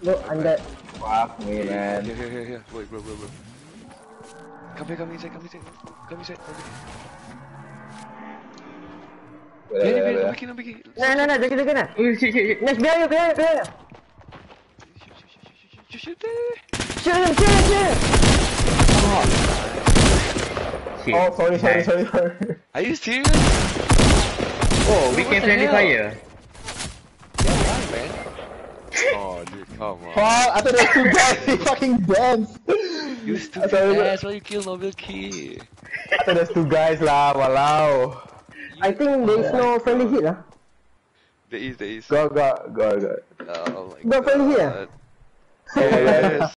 No, I'm dead. Fuck me, man. Here. Wait, bro. Come inside. Come inside. Don't begin. No, jaga na. Oh, shit. Next, behind you. Shoot. Shoot him. Shit. Oh, sorry. Are you serious? Oh, we can friendly fire. Yeah, why, man? Oh, dude, come on. Fuck, I thought there was 2 guys. He fucking danced. You stupid ass, why you kill Nobel Key? I thought there's 2 guys lah, walao. I think there is no friendly hit lah. There is. Go. Oh my Got friendly hit ah? god. Yes.